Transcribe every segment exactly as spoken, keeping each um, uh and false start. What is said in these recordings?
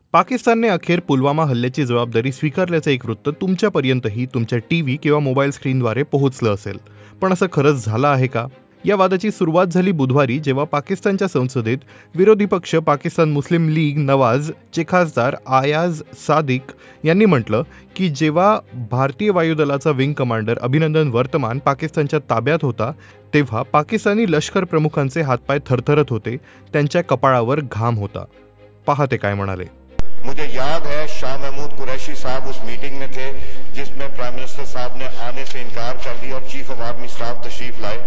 पाकिस्तानने अखेर पुलवामा हल्ल्याची जबाबदारी स्वीकारल्याचं एक वृत्त तुमच्यापर्यंतही तुमच्या टीव्ही किंवा मोबाईल स्क्रीनद्वारे पोहोचलं असेल. पण असं खरंच झालं आहे का? या वादाची सुरुवात झाली बुधवारी, जेव्हा पाकिस्तानच्या संसदेत विरोधी पक्ष पाकिस्तान मुस्लिम लीग नवाजचे खासदार अयाज सादिक यांनी म्हटलं की जेव्हा भारतीय वायुदलाचा विंग कमांडर अभिनंदन वर्तमान पाकिस्तानच्या ताब्यात होता तेव्हा पाकिस्तानी लष्कर प्रमुखांचे हातपाय थरथरत होते, त्यांच्या कपाळावर घाम होता. पहा ते काय म्हणाले. मुझे याद है शाह महमूद कुरैशी साहब उस मीटिंग में थे जिसमें प्राइम मिनिस्टर साहब ने आने से इनकार कर दिया और चीफ ऑफ आर्मी स्टाफ तशरीफ लाए.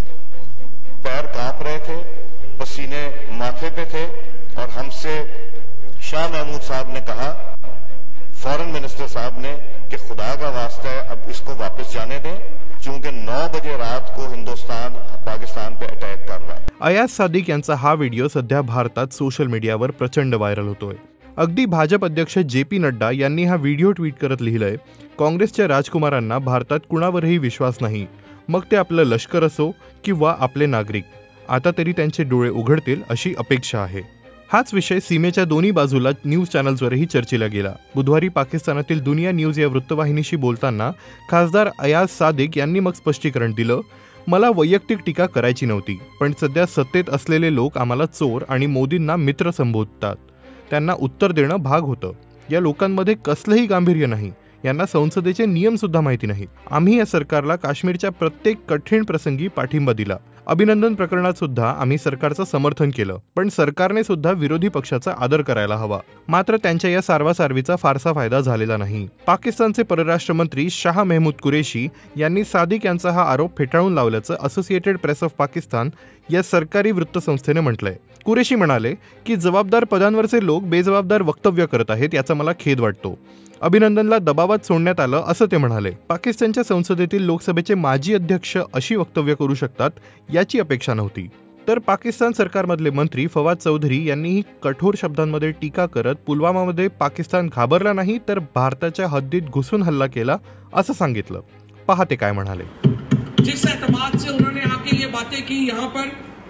पैर कांप रहे थे, पसीने माथे पे थे और हमसे शाह महमूद साहब ने कहा, फॉरेन मिनिस्टर साहब ने, कि खुदा का वास्ता है अब इसको वापस जाने दें क्योंकि नौ बजे रात को हिंदुस्तान पाकिस्तान पे अटैक कर रहा है. अयाज सादिक यांचा हा व्हिडिओ सध्या भारतात सोशल मीडियावर प्रचंड व्हायरल होतोय. अगदी भाजप अध्यक्ष जे पी नड्डा यांनी हा व्हिडिओ ट्विट करत लिहिलंय, काँग्रेसच्या राजकुमारांना भारतात कुणावरही विश्वास नाही, मग ते आपलं लष्कर असो किंवा आपले नागरिक, आता तरी त्यांचे डोळे उघडतील अशी अपेक्षा आहे. हाच विषय सीमेच्या दोन्ही बाजूला न्यूज चॅनल्सवरही चर्चेला गेला. बुधवारी पाकिस्तानातील दुनिया न्यूज या वृत्तवाहिनीशी बोलताना खासदार अयाज सादिक यांनी मग स्पष्टीकरण दिलं, मला वैयक्तिक टीका करायची नव्हती, पण सध्या सत्तेत असलेले लोक आम्हाला चोर आणि मोदींना मित्र संबोधतात, त्यांना उत्तर देणं भाग होतं. या लोकांमध्ये कसलंही गांभीर्य नाही, यांना संसदेचे नियम सुद्धा माहिती नाहीत. आम्ही या सरकारला काश्मीरच्या प्रत्येक कठीण प्रसंगी पाठिंबा दिला. अभिनंदन प्रकरणात सुद्धा आम्ही सरकारचं समर्थन केलं, पण सरकारने सुद्धा विरोधी पक्षाचा आदर करायला हवा. मात्र त्यांच्या या सारवासारवीचा फारसा फायदा झालेला नाही. पाकिस्तानचे परराष्ट्र मंत्री शाह महमूद कुरेशी यांनी सादिक यांचा हा आरोप फेटाळून लावल्याचं असोसिएटेड प्रेस ऑफ पाकिस्तान या सरकारी वृत्तसंस्थेने म्हटलंय. कुरेशी म्हणाले की जबाबदार पदांवरचे लोक बेजबाबदार वक्तव्य करत आहेत, याचा मला खेद वाटतो. अभिनंदनला दबावात सोडण्यात आलं असं ते म्हणाले. पाकिस्तानच्या संसदेतील लोकसभेचे माजी अध्यक्ष अशी वक्तव्य करू शकतात याची अपेक्षा नव्हती. तर पाकिस्तान सरकारमधले मंत्री फवाद चौधरी यांनीही कठोर शब्दांमध्ये टीका करत पुलवामामध्ये पाकिस्तान घाबरला नाही तर भारताच्या हद्दीत घुसून हल्ला केला असं सांगितलं. पहा ते काय म्हणाले. जिस एतमाद से उन्होंने आके ये बातें की यहाँ पर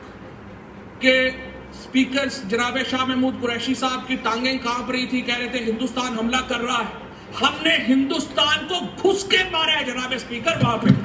कि स्पीकर जनाब शाह महमूद कुरैशी साहब की टांगें कांप रही थी, कह रहे थे हिंदुस्तान हमला कर रहा है. हमने हिंदुस्तान को घुस के मारा है जनाब स्पीकर वहां पे.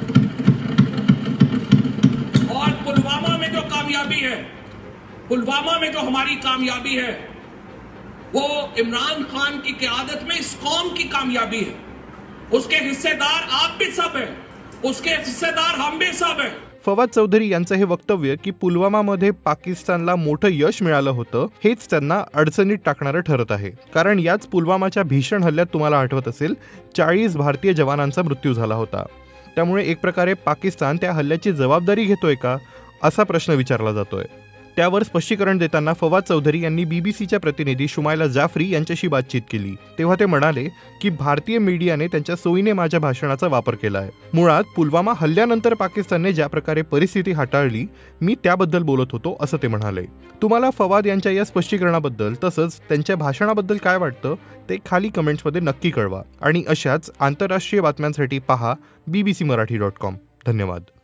और पुलवामा में जो कामयाबी है, पुलवामा में जो हमारी कामयाबी है, वो इमरान खान की क़यादत में इस कौम की कामयाबी है. उसके हिस्सेदार आप भी सब हैं, उसके हिस्सेदार हम भी सब हैं. फवाद चौधरी यांचं हे वक्तव्य की पुलवामामध्ये पाकिस्तानला मोठं यश मिळालं होतं हेच त्यांना अडचणीत टाकणारं ठरत आहे. कारण याच पुलवामाच्या भीषण हल्ल्यात तुम्हाला आठवत असेल चाळीस भारतीय जवानांचा मृत्यू झाला होता. त्यामुळे एक प्रकारे पाकिस्तान त्या हल्ल्याची जबाबदारी घेतोय का असा प्रश्न विचारला जातोय. त्यावर स्पष्टीकरण देताना फवाद चौधरी यांनी बीबीसीच्या प्रतिनिधी शुमायला जाफरी यांच्याशी बातचीत केली. तेव्हा ते म्हणाले की भारतीय मीडियाने त्यांच्या सोयीने माझ्या भाषणाचा वापर केला आहे. मुळात पुलवामा हल्ल्यानंतर पाकिस्तानने ज्या प्रकारे परिस्थिती हाताळली मी त्याबद्दल बोलत होतो असं ते म्हणाले. तुम्हाला फवाद यांच्या या स्पष्टीकरणाबद्दल तसंच त्यांच्या भाषणाबद्दल काय वाटतं ते खाली कमेंट्समध्ये नक्की कळवा. आणि अशाच आंतरराष्ट्रीय बातम्यांसाठी पहा बीबीसी मराठी डॉट कॉम. धन्यवाद.